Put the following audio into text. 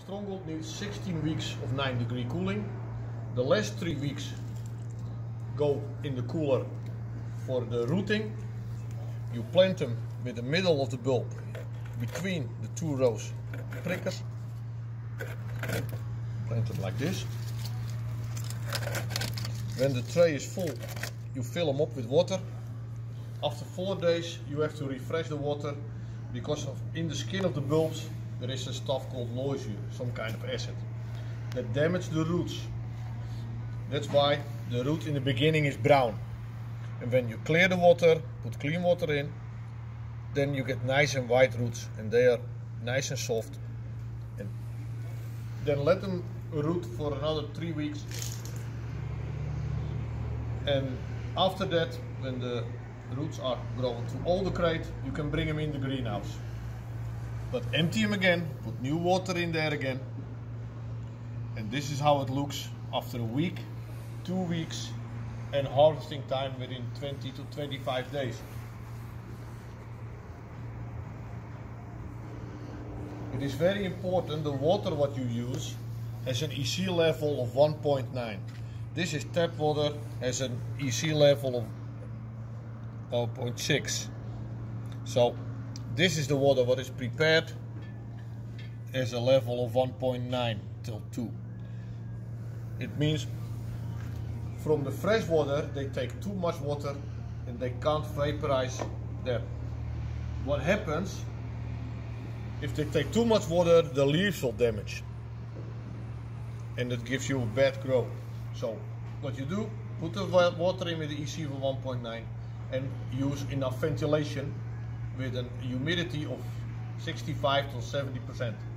Stronghold needs 16 weeks of 9-degree cooling. The last 3 weeks go in the cooler for the rooting. You plant them with the middle of the bulb between the 2 rows prickers. Plant them like this. When the tray is full, you fill them up with water. After 4 days you have to refresh the water because in the skin of the bulbs there is a stuff called lozure, some kind of acid that damages the roots. That's why the root in the beginning is brown. And when you clear the water, put clean water in, then you get nice and white roots and they are nice and soft. And then let them root for another 3 weeks. And after that, when the roots are grown to all the crate, you can bring them in the greenhouse. But empty them again, put new water in there again. And this is how it looks after a week, 2 weeks, and harvesting time within 20 to 25 days. It is very important the water what you use has an EC level of 1.9. This is tap water, has an EC level of 0.6. So this is the water what is prepared as a level of 1.9 till 2. It means from the fresh water they take too much water and they can't vaporize that. What happens if they take too much water, the leaves will damage and it gives you a bad growth. So what you do, put the water in with the EC of 1.9 and use enough ventilation with a humidity of 65 to 70%.